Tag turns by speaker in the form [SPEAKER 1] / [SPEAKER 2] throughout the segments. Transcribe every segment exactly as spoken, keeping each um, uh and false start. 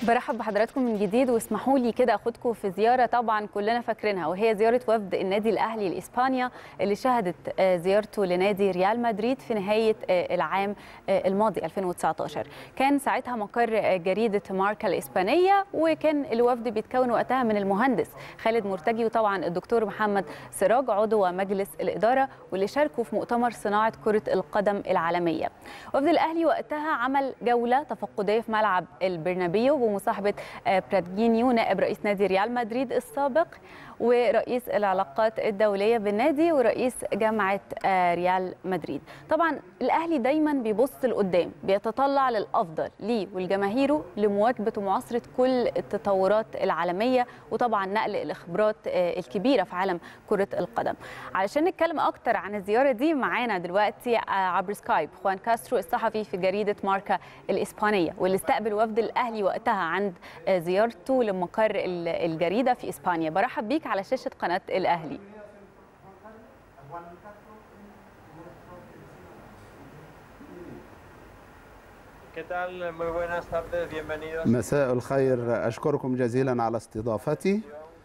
[SPEAKER 1] برحب بحضراتكم من جديد، واسمحوا لي كده اخدكم في زياره طبعا كلنا فاكرينها، وهي زياره وفد النادي الاهلي لاسبانيا اللي شهدت زيارته لنادي ريال مدريد في نهايه العام الماضي ألفين وتسعطاشر. كان ساعتها مقر جريده ماركا الاسبانيه، وكان الوفد بيتكون وقتها من المهندس خالد مرتجي وطبعا الدكتور محمد سراج عضو مجلس الاداره، واللي شاركوا في مؤتمر صناعه كره القدم العالميه. وفد الاهلي وقتها عمل جوله تفقديه في ملعب البرنابيو بمصاحبة برادجينيو نائب رئيس نادي ريال مدريد السابق ورئيس العلاقات الدولية بالنادي ورئيس جامعة ريال مدريد. طبعا الأهلي دايما بيبص لقدام، بيتطلع للأفضل ليه ولجماهيره لمواكبة ومعاصرة كل التطورات العالمية، وطبعا نقل الخبرات الكبيرة في عالم كرة القدم. علشان نتكلم أكتر عن الزيارة دي معانا دلوقتي عبر سكايب خوان كاسترو الصحفي في جريدة ماركا الإسبانية، واللي استقبل وفد الأهلي وقتها عند زيارته لمقر الجريدة في إسبانيا. برحب بيك على شاشة قناة الأهلي.
[SPEAKER 2] مساء الخير، أشكركم جزيلا على استضافتي.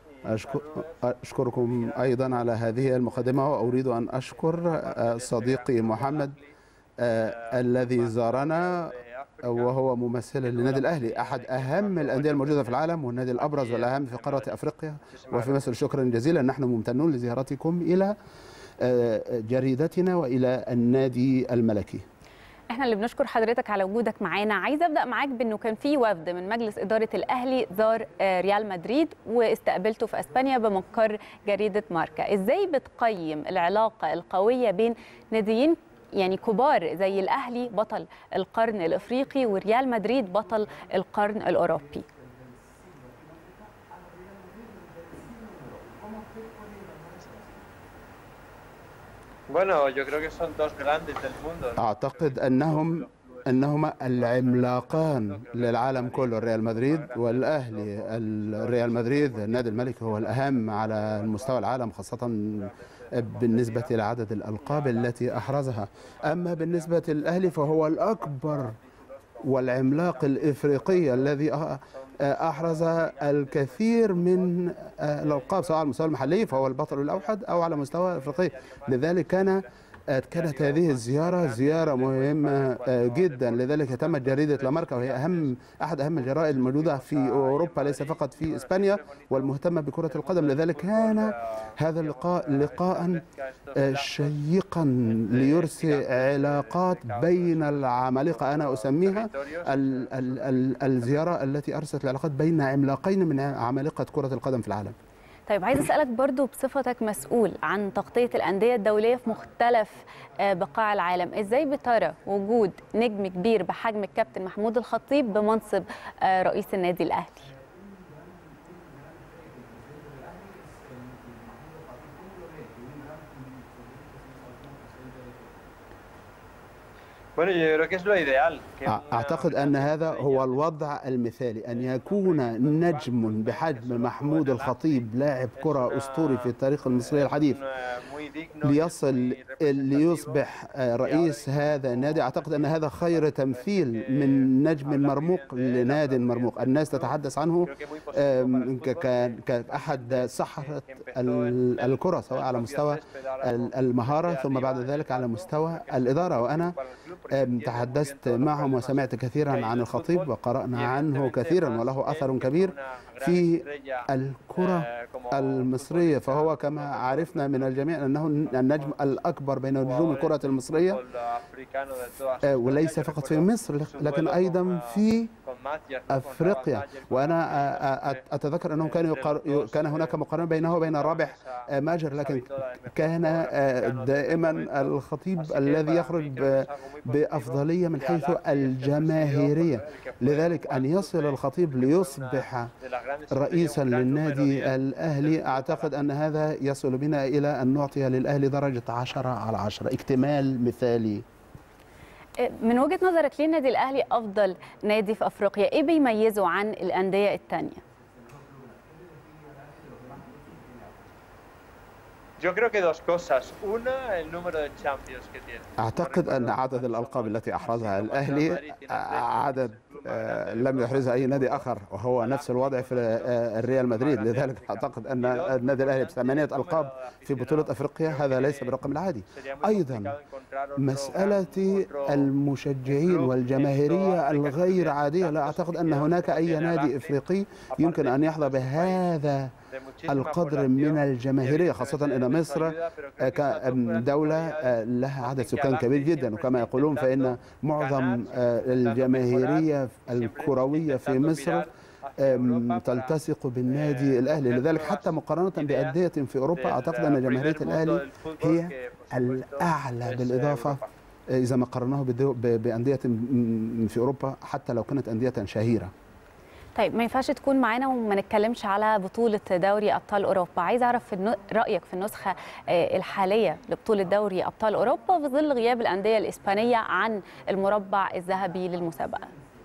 [SPEAKER 2] أشكركم أيضا على هذه المقدمة، وأريد أن أشكر صديقي محمد الذي زارنا وهو ممثل للنادي الأهلي، أحد أهم الأندية الموجودة في العالم والنادي الأبرز والأهم في قارة أفريقيا. وفي مثل شكرا جزيلا، نحن ممتنون لزيارتكم إلى جريدتنا وإلى النادي الملكي.
[SPEAKER 1] احنا اللي بنشكر حضرتك على وجودك معانا. عايزه ابدا معاك بانه كان في وفد من مجلس اداره الاهلي زار ريال مدريد واستقبلته في اسبانيا بمقر جريده ماركا. ازاي بتقيم العلاقه القويه بين ناديين يعني كبار زي الأهلي بطل القرن الأفريقي وريال مدريد بطل القرن الأوروبي؟
[SPEAKER 2] أعتقد أنهم أنهما العملاقان للعالم كله، ريال مدريد والأهلي. ريال مدريد النادي الملكي هو الأهم على مستوى العالم، خاصة بالنسبة لعدد الألقاب التي أحرزها. أما بالنسبة للأهلي فهو الأكبر والعملاق الإفريقي الذي أحرز الكثير من الألقاب، سواء على المستوى المحلي فهو البطل الأوحد أو على مستوى أفريقي. لذلك كان كانت هذه الزيارة زيارة مهمة جدا، لذلك تمت جريدة لاماركا، وهي أهم أحد أهم الجرائد الموجودة في أوروبا ليس فقط في إسبانيا والمهتمة بكرة القدم. لذلك كان هذا اللقاء لقاء شيقا ليرسي علاقات بين العمالقة. أنا أسميها ال ال ال الزيارة التي أرست العلاقات بين عملاقين من عمالقة كرة القدم في العالم.
[SPEAKER 1] طيب عايز أسألك برضو بصفتك مسؤول عن تغطية الأندية الدولية في مختلف بقاع العالم، إزاي بترى وجود نجم كبير بحجم الكابتن محمود الخطيب بمنصب رئيس النادي الأهلي؟ أعتقد أن هذا هو الوضع المثالي، أن يكون نجم بحجم محمود الخطيب لاعب كرة أسطوري في التاريخ المصري الحديث ليصل ليصبح رئيس هذا النادي. أعتقد أن هذا خير تمثيل من نجم مرموق لناد مرموق. الناس تتحدث عنه كأحد سحرة الكرة، سواء على مستوى المهارة ثم بعد ذلك على مستوى الإدارة. وأنا تحدثت معهم وسمعت كثيرا عن الخطيب وقرأنا عنه كثيرا، وله أثر كبير في الكرة المصرية، فهو كما عرفنا من الجميع أنه النجم الأكبر بين نجوم الكرة المصرية، وليس فقط في مصر لكن أيضا في أفريقيا. وأنا أتذكر أنه كان كان هناك مقارنة بينه وبين رابح ماجر، لكن كان دائما الخطيب الذي يخرج بأفضلية من حيث الجماهيرية. لذلك أن يصل الخطيب ليصبح رئيسا للنادي الأهلي، أعتقد أن هذا يصل بنا إلى أن نعطي للأهلي درجة عشرة على عشرة، اكتمال مثالي. من وجهة نظرك ليه النادي الأهلي أفضل نادي في أفريقيا؟ إيه بيميزه عن الأندية التانية؟
[SPEAKER 3] Yo creo que dos cosas. Una, el número de Champions que tiene.
[SPEAKER 2] أعتقد أن عدد الألقاب التي أحرزها الأهلي عدد آه، لم يحرزها أي نادي آخر، وهو نفس الوضع في آه، الريال مدريد. لذلك أعتقد أن النادي الأهلي بثمانية ألقاب في بطولة أفريقيا هذا ليس بالرقم العادي. أيضا مسألة المشجعين والجماهيرية الغير عادية، لا أعتقد أن هناك أي نادي إفريقي يمكن أن يحظى بهذا القدر من الجماهيرية، خاصة أن مصر دولة لها عدد سكان كبير جدا، وكما يقولون فإن معظم الجماهيرية الكروية في مصر تلتصق بالنادي الأهلي. لذلك حتى مقارنة بأندية في أوروبا أعتقد أن جماهيرية الأهلي هي الأعلى، بالإضافة إذا ما قارناه بأندية في أوروبا حتى لو كانت أندية شهيرة.
[SPEAKER 1] طيب ما ينفعش تكون معانا وما نتكلمش على بطولة دوري أبطال أوروبا. عايز أعرف في رأيك في النسخة الحالية لبطولة دوري أبطال أوروبا في ظل غياب الأندية الإسبانية عن المربع الذهبي للمسابقة.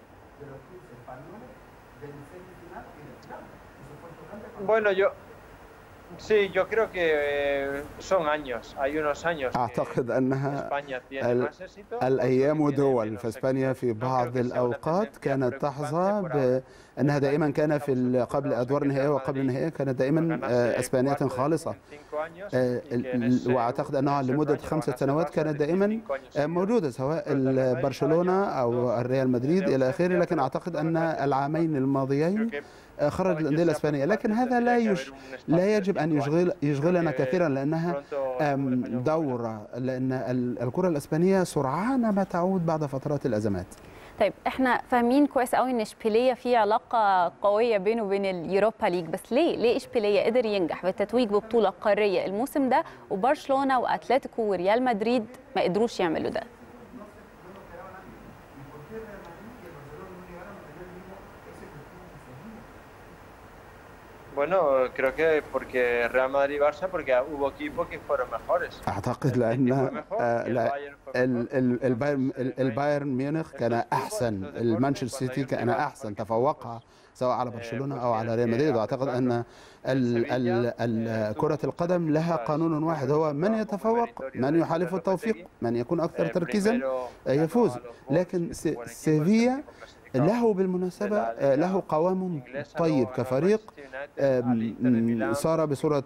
[SPEAKER 3] Bueno, yo sí, yo creo que son años. Hay unos años.
[SPEAKER 2] أعتقد أنها الأيام دول في إسبانيا في بعض الأوقات كانت تحظى بأنها دائما كان في قبل أدوار النهائية وقبل النهائية كانت دائما إسبانية خالصة، وأعتقد أنها لمدة خمسة سنوات كانت دائما موجودة سواء برشلونة أو الريال مدريد إلى آخره. لكن أعتقد أن العامين الماضيين خرج الأندية الإسبانية، لكن هذا لا يش... لا يجب أن يشغل يشغلنا كثيرا، لأنها دورة، لأن الكرة الإسبانية سرعان ما تعود بعد فترات الأزمات.
[SPEAKER 1] طيب احنا فاهمين كويس قوي ان اشبيليه في علاقه قويه بينه وبين اليوروبا ليج، بس ليه ليه اشبيليه قدر ينجح بالتتويج ببطوله قاريه الموسم ده وبرشلونه واتلتيكو وريال مدريد ما قدروش يعملوا ده؟
[SPEAKER 3] Bueno, creo que porque Real Madrid y Barça porque hubo equipos que fueron mejores.
[SPEAKER 2] أعتقد لأن البايرن البايرن ميونخ كان أحسن، المانشستر سيتي كان أحسن، تفوقها سواء على برشلونة أو على ريال مدريد. وأعتقد أن كرة القدم لها قانون واحد، هو من يتفوق، من يحالف التوفيق، من يكون أكثر تركيزا يفوز. لكن سيفيا له بالمناسبة له قوام طيب كفريق، صار بصورة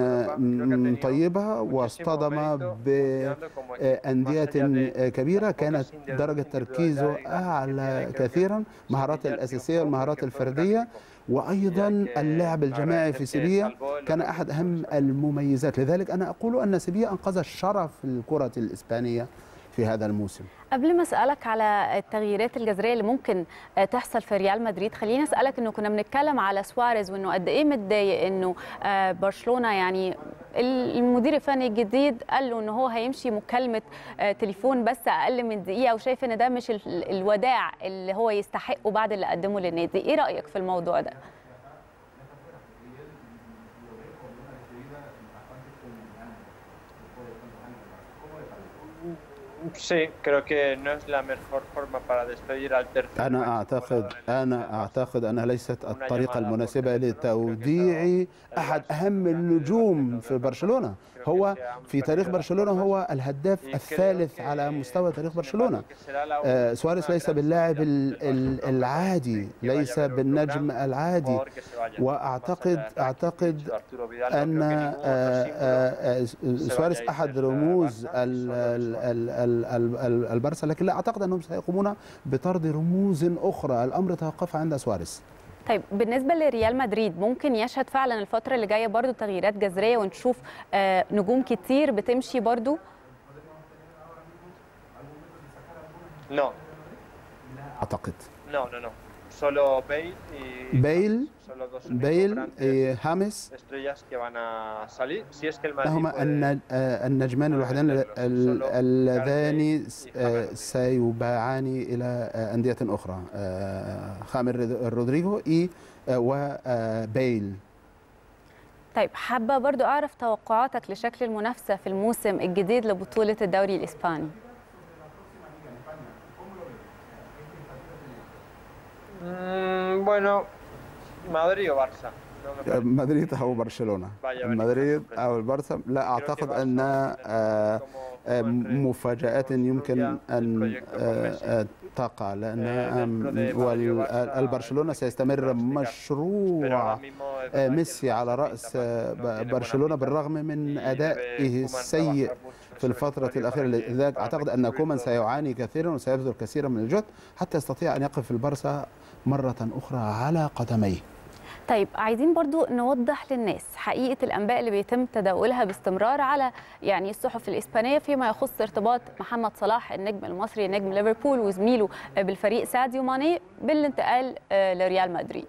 [SPEAKER 2] طيبة واصطدم بأندية كبيرة كانت درجة تركيزه أعلى كثيرا، مهارات الأساسية والمهارات الفردية، وأيضا اللعب الجماعي في سيفيا كان أحد أهم المميزات. لذلك أنا أقول أن سيفيا أنقذ الشرف الكرة الإسبانية في هذا الموسم.
[SPEAKER 1] قبل ما اسالك على التغييرات الجذريه اللي ممكن تحصل في ريال مدريد، خليني اسالك انه كنا بنتكلم على سواريز وانه قد ايه متضايق انه برشلونه، يعني المدير الفني الجديد قال له انه هو هيمشي مكالمه تليفون بس اقل من دقيقه، وشايف ان ده مش الوداع اللي هو يستحقه بعد اللي قدمه للنادي. ايه رايك في الموضوع ده؟
[SPEAKER 3] Sí, creo que no es la mejor forma para despedir al tercer.
[SPEAKER 2] أنا أعتقد أنا أعتقد أنها ليست الطريقة المناسبة لتوديع أحد أهم النجوم في برشلونة. هو في تاريخ برشلونة هو الهداف الثالث على مستوى تاريخ برشلونة. آه سواريز ليس باللاعب العادي، ليس بالنجم العادي، وأعتقد أعتقد أن آه آه سواريز أحد رموز البارسا، لكن لا أعتقد أنهم سيقومون بطرد رموز أخرى. الأمر توقف عند سواريز.
[SPEAKER 1] طيب بالنسبه لريال مدريد، ممكن يشهد فعلا الفتره اللي جايه برضو تغييرات جذريه ونشوف آه نجوم كتير بتمشي برضو؟
[SPEAKER 3] No.
[SPEAKER 2] أعتقد.
[SPEAKER 3] No, no, no. Solo Bale y
[SPEAKER 2] بيل بيل هامس هما النجمان الوحيدان اللذان سيباعان إلى أندية أخرى، خامر رودريجو إي وبيل.
[SPEAKER 1] طيب حابة برضو أعرف توقعاتك لشكل المنافسة في الموسم الجديد لبطولة الدوري الإسباني.
[SPEAKER 3] Mm, bueno, Madrid o Barça.
[SPEAKER 2] مدريد او برشلونه، مدريد او البارسا، لا اعتقد ان مفاجآت يمكن ان تقع، لان البرشلونه سيستمر مشروع ميسي على راس برشلونه بالرغم من ادائه السيء في الفترة الأخيرة. لذلك أعتقد أن كومان سيعاني كثيرا وسيبذل كثيرا من الجهد حتى يستطيع أن يقف البارسا مرة أخرى على قدميه.
[SPEAKER 1] طيب عايزين برضو نوضح للناس حقيقة الأنباء اللي بيتم تداولها باستمرار على يعني الصحف الإسبانية فيما يخص ارتباط محمد صلاح النجم المصري نجم ليفربول وزميله بالفريق ساديو ماني بالانتقال لريال مدريد.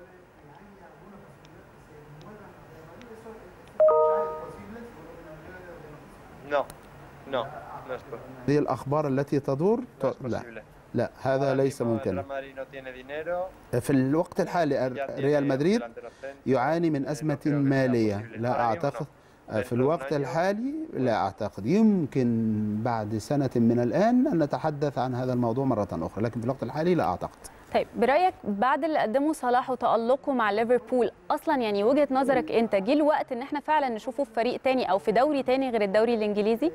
[SPEAKER 3] No, no, no es
[SPEAKER 2] هذه الأخبار التي تدور
[SPEAKER 3] no
[SPEAKER 2] لا لا هذا ليس ممكنا. في الوقت الحالي ريال مدريد يعاني من أزمة مالية، لا أعتقد في الوقت الحالي، لا أعتقد يمكن بعد سنة من الآن أن نتحدث عن هذا الموضوع مرة أخرى، لكن في الوقت الحالي لا أعتقد.
[SPEAKER 1] طيب برأيك بعد اللي قدمه صلاح وتألقه مع ليفربول اصلا يعني وجهة نظرك انت جه الوقت ان احنا فعلا نشوفه في فريق تاني او في دوري تاني غير الدوري الانجليزي؟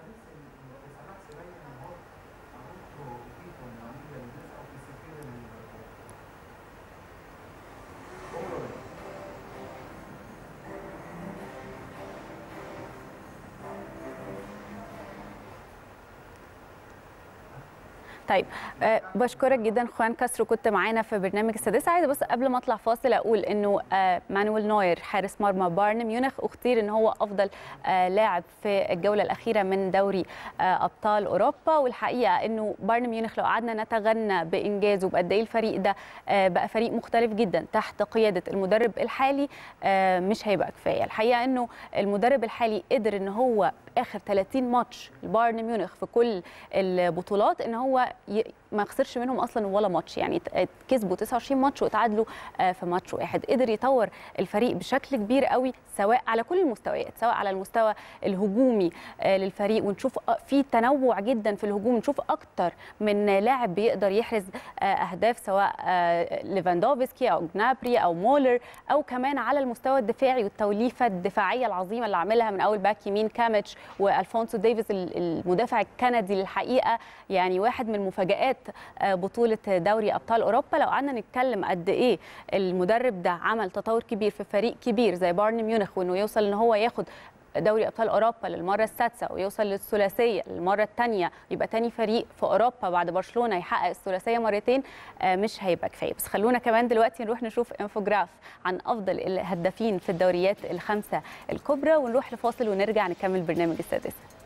[SPEAKER 1] طيب أه بشكرك جدا خوان كاسترو، كنت معانا في برنامج السادسة. عايزه بس قبل ما اطلع فاصل اقول انه أه مانويل نوير حارس مرمى بايرن ميونخ اختير ان هو افضل أه لاعب في الجوله الاخيره من دوري أه ابطال اوروبا. والحقيقه انه بايرن ميونخ لو قعدنا نتغنى بانجازه بقد ايه الفريق ده أه بقى فريق مختلف جدا تحت قياده المدرب الحالي أه مش هيبقى كفايه. الحقيقه انه المدرب الحالي قدر ان هو اخر ثلاثين ماتش لبايرن ميونخ في كل البطولات ان هو ما خسرش منهم اصلا ولا ماتش، يعني كسبوا تسعة وعشرين ماتش وتعادلوا في ماتش واحد. قدر يطور الفريق بشكل كبير قوي سواء على كل المستويات، سواء على المستوى الهجومي للفريق ونشوف في تنوع جدا في الهجوم، نشوف اكتر من لاعب بيقدر يحرز اهداف سواء ليفاندوفسكي او جنابري او مولر، او كمان على المستوى الدفاعي والتوليفه الدفاعيه العظيمه اللي عملها من اول باك يمين كاميتش والفونسو ديفيس المدافع الكندي. الحقيقه يعني واحد من مفاجآت بطولة دوري أبطال أوروبا. لو قعدنا نتكلم قد إيه المدرب ده عمل تطور كبير في فريق كبير زي بايرن ميونخ، وإنه يوصل إن هو ياخد دوري أبطال أوروبا للمرة السادسة ويوصل للثلاثية للمرة الثانية، يبقى تاني فريق في أوروبا بعد برشلونة يحقق الثلاثية مرتين، مش هيبقى كفاية. بس خلونا كمان دلوقتي نروح نشوف انفوجراف عن أفضل الهدافين في الدوريات الخمسة الكبرى، ونروح لفاصل ونرجع نكمل برنامج السادسة.